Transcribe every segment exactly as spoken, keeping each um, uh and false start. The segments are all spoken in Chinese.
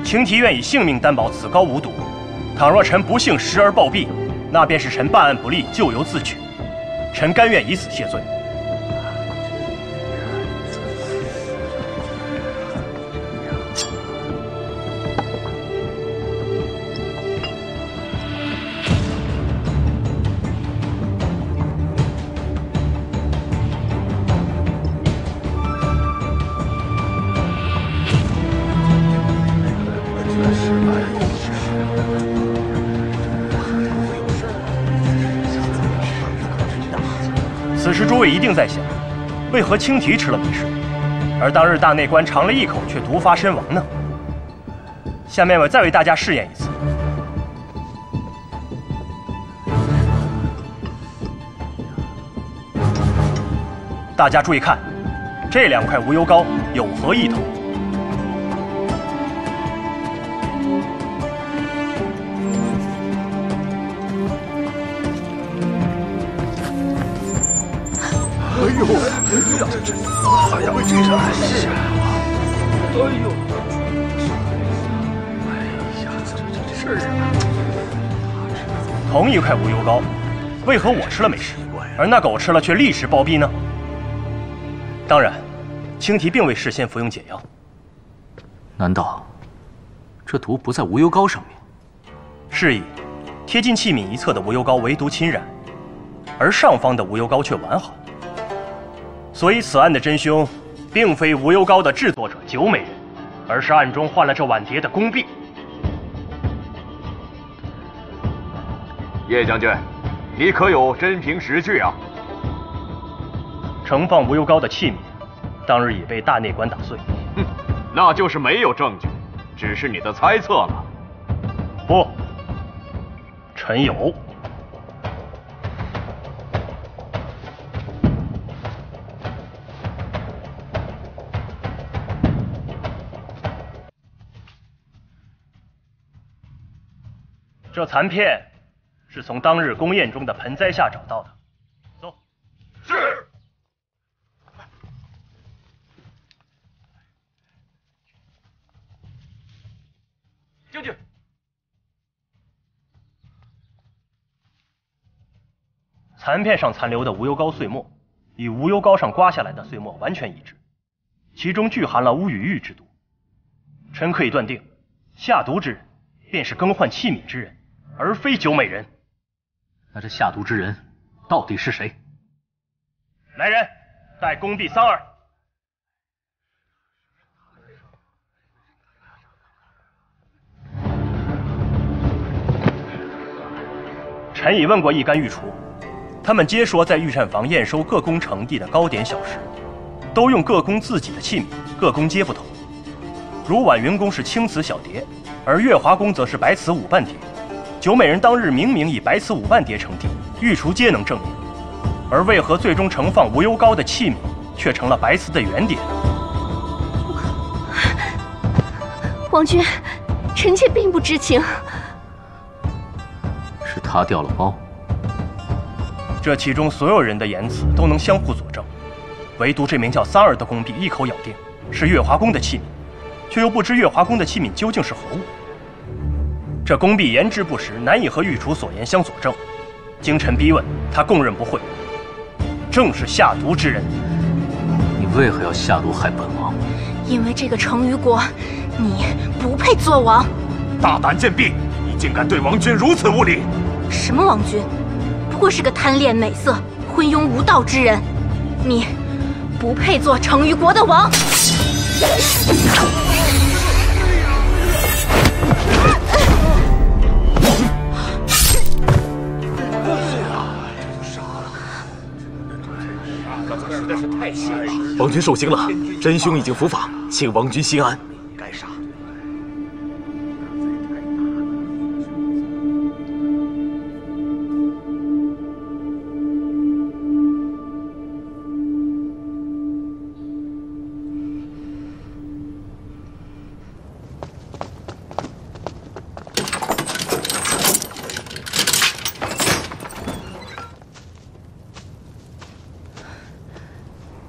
青提愿以性命担保此膏无毒。倘若臣不幸时而暴毙，那便是臣办案不力，咎由自取。臣甘愿以死谢罪。 此时诸位一定在想，为何青提吃了没事，而当日大内官尝了一口却毒发身亡呢？下面我再为大家试验一次。大家注意看，这两块无忧膏有何异同？ 哎呦，哎呀，这是碍事啊！哎呦，哎呀，这这事儿啊！ 同一块无忧膏，为何我吃了没事，而那狗吃了却立时暴毙呢？当然，青提并未事先服用解药。 难道这毒不在无忧膏上面？ 是以，贴近器皿一侧的无忧膏唯独侵染，而上方的无忧膏却完好。 所以，此案的真凶，并非无忧膏的制作者九美人，而是暗中换了这碗碟的宫婢。 叶将军，你可有真凭实据啊？ 盛放无忧膏的器皿，当日已被大内官打碎。 哼，那就是没有证据，只是你的猜测了。 不，臣有。 这残片是从当日宫宴中的盆栽下找到的。走。 是。将军。 残片上残留的无忧膏碎末，与无忧膏上刮下来的碎末完全一致，其中具含了乌羽玉之毒。臣可以断定，下毒之人便是更换器皿之人。 而非九美人， 那这下毒之人到底是谁？ 来人，带宫婢桑儿。臣已问过一干御厨，他们皆说在御膳房验收各宫呈递的糕点小食，都用各宫自己的器皿，各宫皆不同。如婉云宫是青瓷小碟，而月华宫则是白瓷五瓣碟。 九美人当日明明以白瓷五瓣碟盛递，御厨皆能证明，而为何最终盛放无忧膏的器皿却成了白瓷的圆碟呢？ 王君，臣妾并不知情。 是他掉了包。 这其中所有人的言辞都能相互佐证，唯独这名叫桑儿的宫婢一口咬定是月华宫的器皿，却又不知月华宫的器皿究竟是何物。 这宫婢言之不实，难以和御厨所言相佐证。经臣逼问，他供认不讳，正是下毒之人。 你为何要下毒害本王？ 因为这个成鱼国，你不配做王。 大胆贱婢，你竟敢对王君如此无礼！ 什么王君？不过是个贪恋美色、昏庸无道之人。你不配做成鱼国的王。 王君受刑了，真凶已经伏法，请王君心安。 该杀。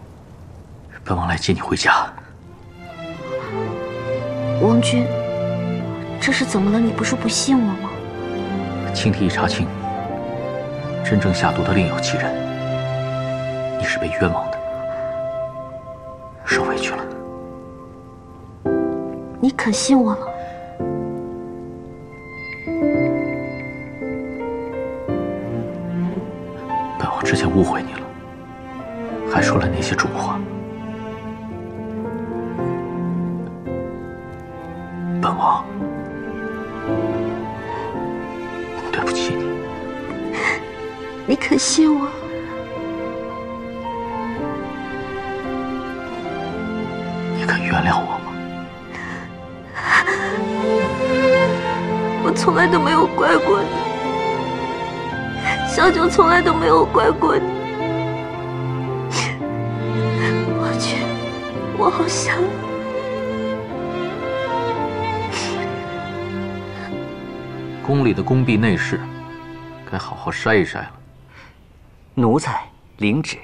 本王来接你回家。 王君， 这是怎么了？你不是不信我吗？ 青提一查清，真正下毒的另有其人，你是被冤枉的，受委屈了。 你可信我了？ 本王之前误会你了，还说了那些重话。本王对不起你。 你可信我？ 你肯原谅我吗？ 我从来都没有怪过你，小九从来都没有怪过你。王君，我好想你。 宫里的宫婢内侍，该好好筛一筛了。 奴才领旨。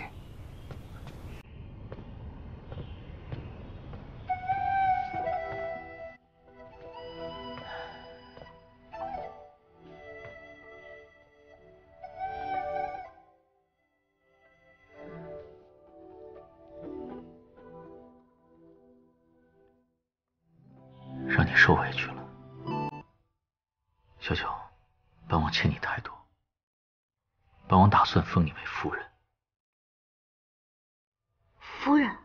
让你受委屈了。小九，本王欠你太多，本王打算封你为夫人。 夫人？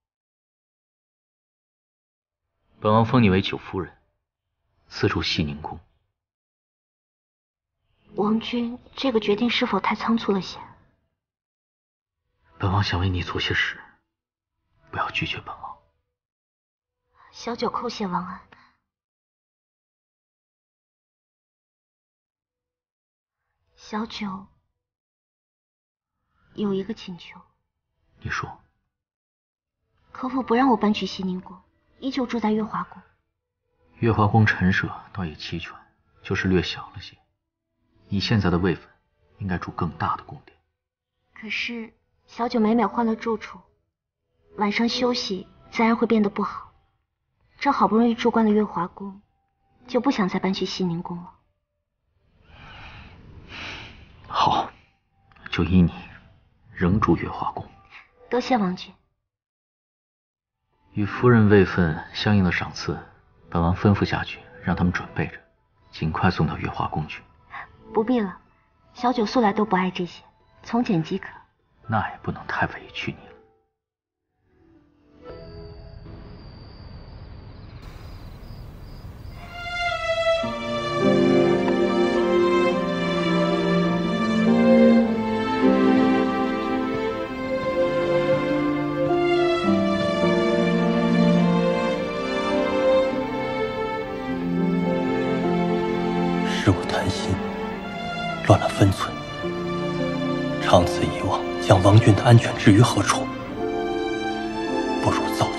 本王封你为九夫人，四处西宁宫。 王君，这个决定是否太仓促了些？ 本王想为你做些事，不要拒绝本王。 小九叩谢王恩。小九有一个请求。 你说。 可否不让我搬去西宁宫，依旧住在月华宫？ 月华宫陈设倒也齐全，就是略小了些。你现在的位分，应该住更大的宫殿。 可是小九每每换了住处，晚上休息自然会变得不好。这好不容易住惯了月华宫，就不想再搬去西宁宫了。 好，就依你，仍住月华宫。 多谢王君。 与夫人位分相应的赏赐，本王吩咐下去，让他们准备着，尽快送到月华宫去。 不必了，小九素来都不爱这些，从简即可。 那也不能太委屈你了。 是我贪心，乱了分寸，长此以往，将王君的安全置于何处？不如早